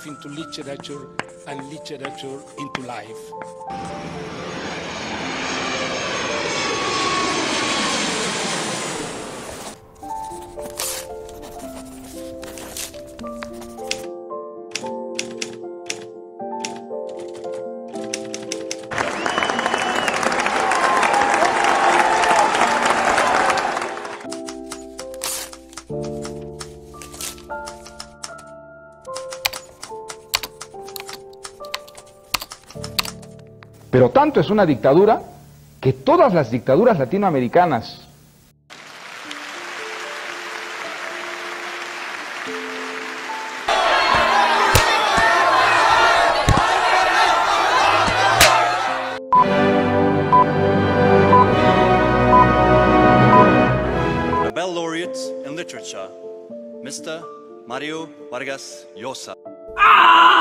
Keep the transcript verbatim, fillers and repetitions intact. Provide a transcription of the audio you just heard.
into literature and literature into life. Pero tanto es una dictadura que todas las dictaduras latinoamericanas, Nobel Laureate in Literature, Mister Mario Vargas Llosa. ¡Ah!